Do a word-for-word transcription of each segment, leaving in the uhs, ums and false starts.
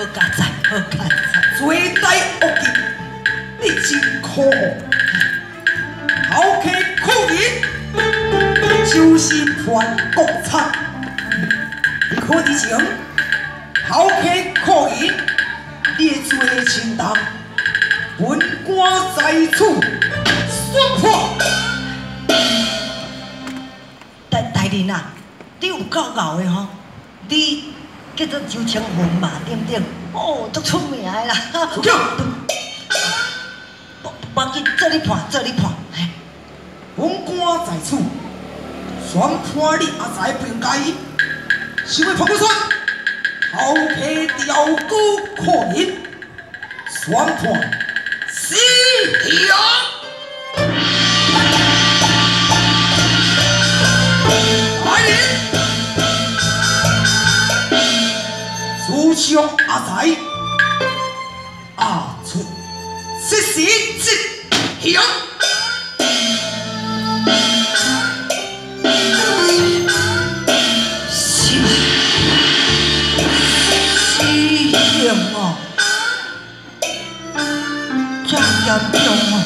好加载，好加载， 罪大恶极，你真可恶！后客苦人，就是叛国贼。可之前，后客苦人，你的罪清重，本官在此宣判。 大大人啊，你有够敖的吼，你叫做周清云嘛，对不对？哦，足出名的啦。 主教， 无要紧，做你判，做你判。 本官在此宣判你阿仔不应该，是为判官说，后客调虎阔人，宣判死刑。主将阿仔阿出失时执行， 死死刑哦，这严重哦。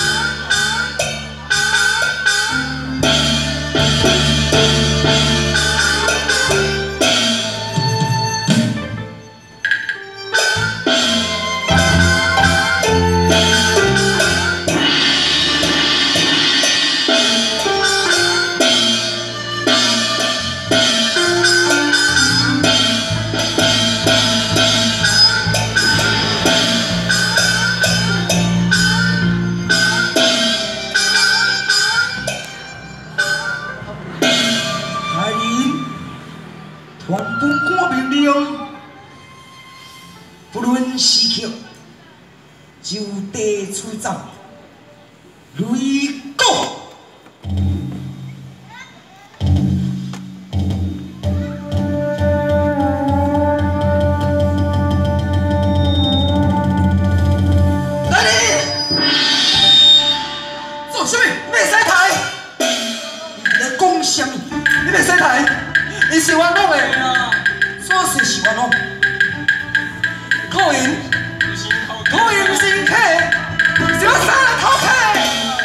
传本官命令，不论时刻，就地取走，雷公。来人，做什么？你使台？你在讲什么？你袂使台？你是冤枉的，啥事是冤枉？可因，可因是客，是要杀人偷客。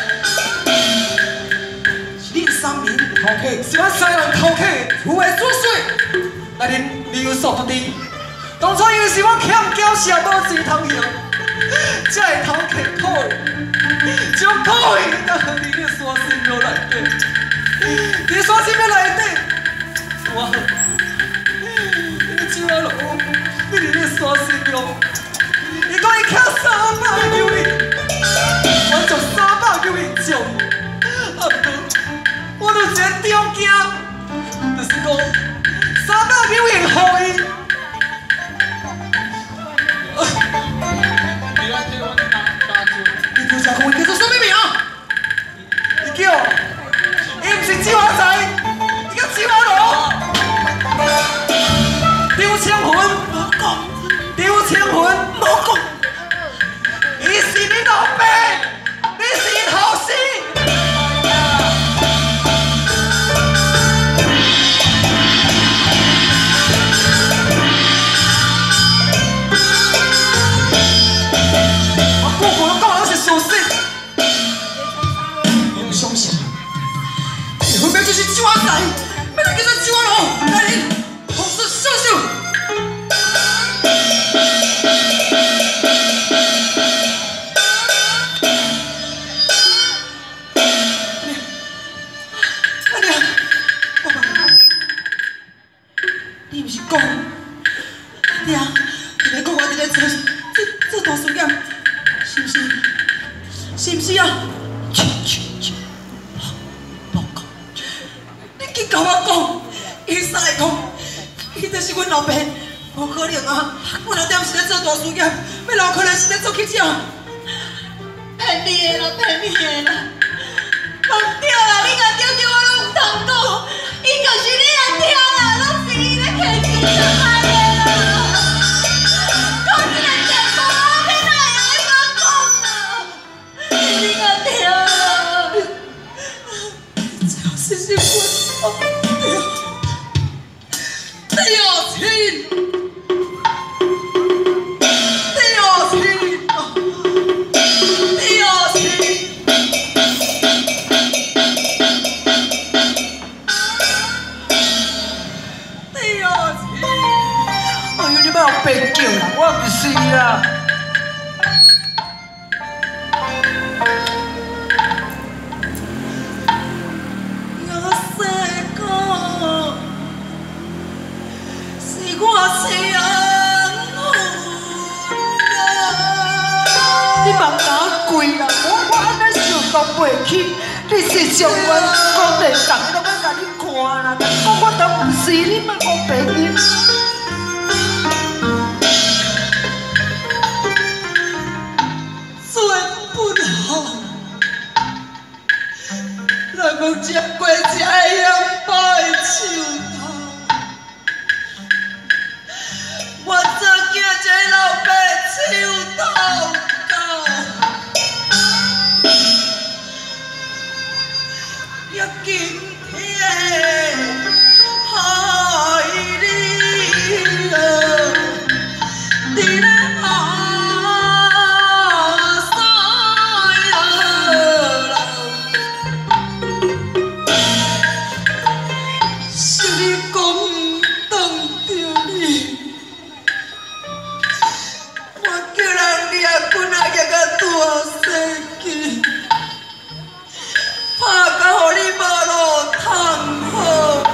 是恁三名偷客，是要杀人偷客，有话作祟。那恁理有所不知，当初因为是我欠缴社保钱通用，才会偷客可因，将可因当伫你山神庙内底，伫山神庙内底。我，你怎啊咯？你伫咧山神庙，伊讲伊欠三百九零，我就三百九零借你，啊不过我有一个条件，就是讲三百九零互伊。你叫啥讲？伊叫做什么名？伊叫，伊毋是周阿仔，伊叫周阿罗。刘青云，无讲。刘青云，无讲。伊是你老爸，你是后生。我个个拢讲我是傻死，我不相信。你分明就是周阿仔，要来叫做周阿罗，来人，同时射手。你毋是讲，娘，你来讲我伫咧做做做大事业，是毋是？是毋是啊？切切切，无讲，你紧甲我讲，伊啥会讲？伊就是阮老爸，无可能啊！阮老爹毋是咧做大事业，要老可能是咧做乞食。 骗你的啦，骗你的啦！弄对啦，你甲叫叫我拢毋通讲，伊就是你来听啦，拢是伊咧骗钱上来的啦！讲这个电话，我骗哪会爱我讲啊？你甲听啦！ 最后是是我，哎呀，亲！ 讲袂起，你是上元讲地讲，都要甲你看啦。讲我都唔是你莫讲白日。 算不好，人讲吃过吃的香包的手头，我做惊这老爸手头高。 也今天害你哦，在咧马赛路，是你讲唔当着你，我叫人掠棍仔夹到大世纪。 怕到予你无路通好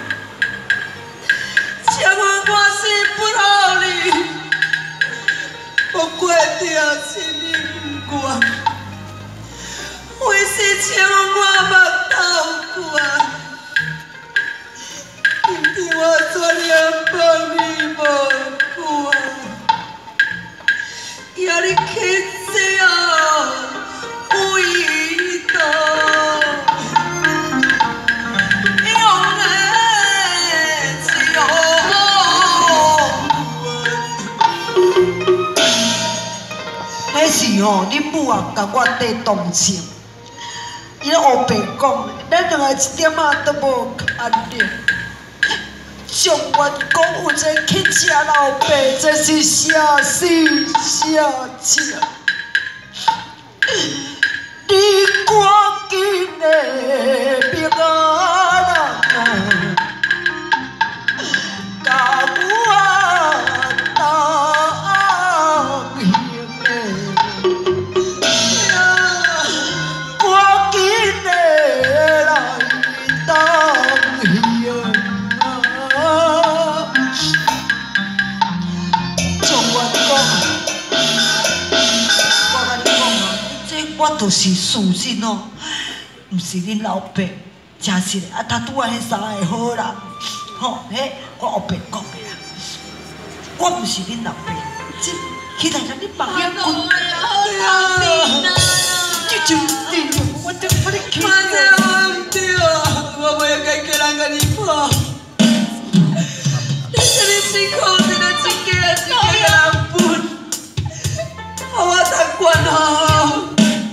去，请问我是不好你，我过着是你不愿，为是请我目头悬，今天我怎样帮你无关，要你去这为道。 迄是吼，恁母啊，甲我缀同情。伊咧黑白讲，咱两个一点仔都无安宁。上元讲有一个去吃老爸，这是啥死啥情？你赶紧的平安啊，甲我答应。 我就是事实哦，毋是恁老爸，真是的。啊，他拄啊迄三个好人，吼，迄我后白讲的啦。我毋是恁老爸，即迄台让你放遐滚。你就对了，我得把你气掉。 我唔对，我不应该叫人甲你破。你这里辛苦，真的一家一家人分，好我当官吼。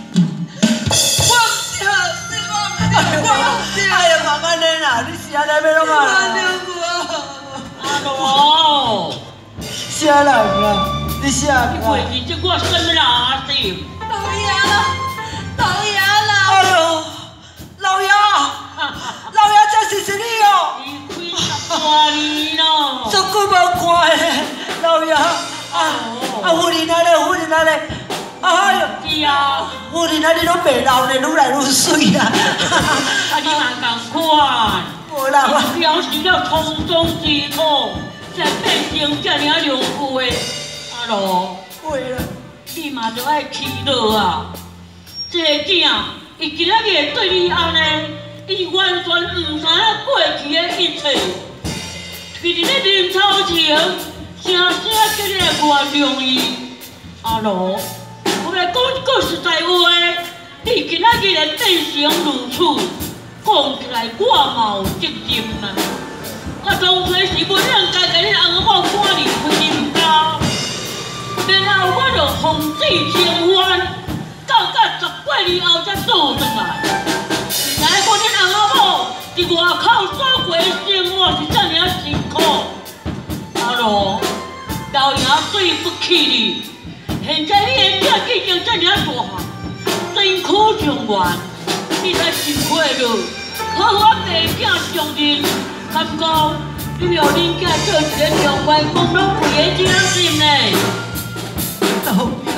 哎呀，妈妈你啦，你是安尼要弄啊？ 阿罗， 啥人啊？你啥人？ 你回去这我什么垃圾？ 老爷啦，老爷啦！ 哎呦，老爷，老爷，这是是你哦！ 你开十多年咯， 足久无看嘞，老爷啊啊！夫人啊咧，夫人啊咧。 哎呦！ 是啊， 夫人啊，你拢袂老呢，愈来愈水啊！ 啊，你嘛共款， 无啦，我了受了从中之苦，才变成这样良夫的。阿罗， 会啦， 你嘛着爱气落啊！这个囝，伊今仔日对你安尼，伊完全唔知影过去的一切。其实咧临头前，声声叫你来原谅伊。阿罗。 我来讲一句实在话，你今仔日会变成如此，讲起来我嘛有责任啦。我当初是不应该甲恁翁某赶离开恁家，然后我就奉旨清冤，到到十八年后才倒转来。原来我恁翁某伫外口所过的生活是遮尔辛苦，阿罗，老爷对不起你。 现在你的囝已经这么大，辛苦上完，你才真快乐。可我爸囝上任，敢讲你让恁囝做一个中外公拢为的精神呢？ 老爷，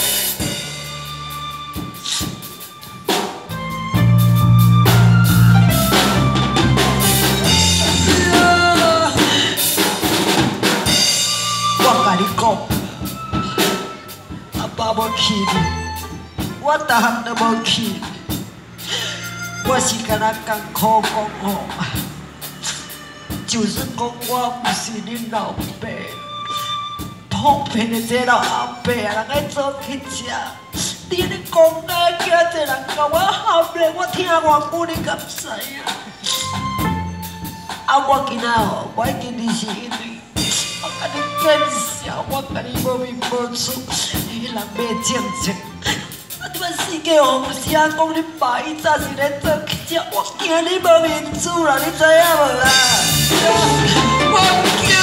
我甲你讲。 爸无气你，我逐项都无气。 是敢若艰苦讲吼，就算讲我不是恁老爸，普遍的这老阿伯啊，人爱做去食。你咧讲啊，惊一个人甲我喊咧，我听偌久你敢知影？啊，我今仔吼，我已经你是因为我甲你见笑，我甲你无面无处，迄人要正直。啊，你们世界红是啊，讲你爸伊早是咧做去食，我惊你无面子啦，你知影无啦？我惊，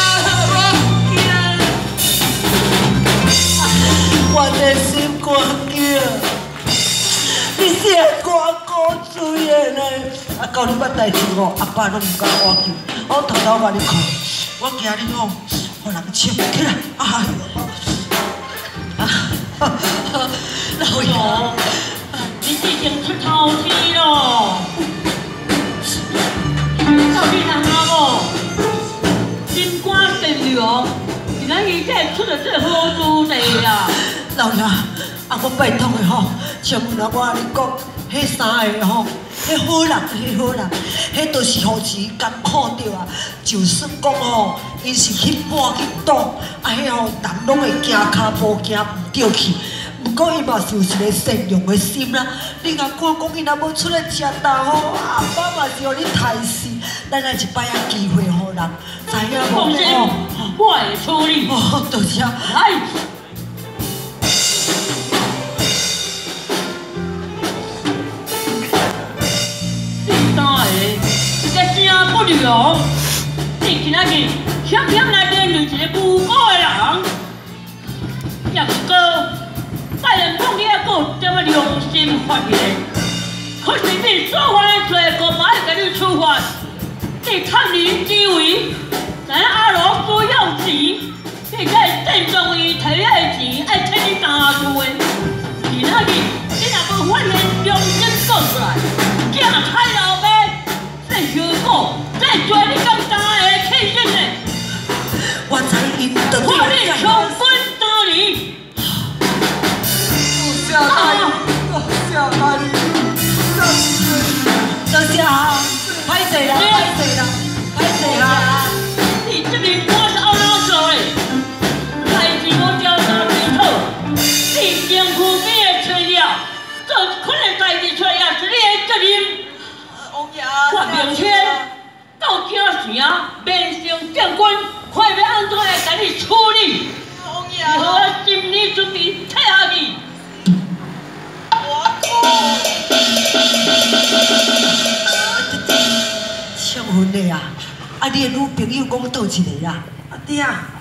我惊，我的心肝惊。你是会歌鼓嘴的咧？啊，到你捌代志吼，阿爸拢唔敢我去，我偷偷甲你看，我惊你吼，互人抢起来，哎呦！啊，老爷， 你已经出头天咯，你到底人啊无？心肝善良，今仔日才出了这好主地啊！ 老爷，啊，我拜托的吼，像阮我你讲，迄三个吼，迄好人，迄好人，迄都是互钱艰苦着啊。就算讲吼，伊是去搬去赌，啊，迄吼人拢会惊骹步行唔着去。不过伊嘛是有一个善良的心啦。你若看讲伊若要出来食饭吼，阿爸嘛是互你刣死。咱来一摆仔机会互人，知影无？ 放心，我会处理。 哦，多谢。 来。声不良，你今仔日偏偏来面对一个无辜的人，也不过，拜人讲你还有一点仔良心发现，可是你所犯的罪，我马上给你处罚。你贪人之为，知影阿罗需要钱，你才郑重伊摕你的钱爱替你担住的。今仔日你若无发现良心讲出来，惊害老爸。这小果，这做你咁大的气势呢？ 我知因得我你穷分打你。 多谢大人，多谢大人， 多谢哈，歹势啦，歹势啦，歹势啦。 你这边我是按哪做的？代志我调查清楚，你政府给的材料，做款的代志出来也是你的责任。我明天到京城面圣将军，看要安怎来给你处理。你好，我心理准备替下去。 抢婚的啊！啊，你的女朋友讲倒一个啦？ 阿爹啊！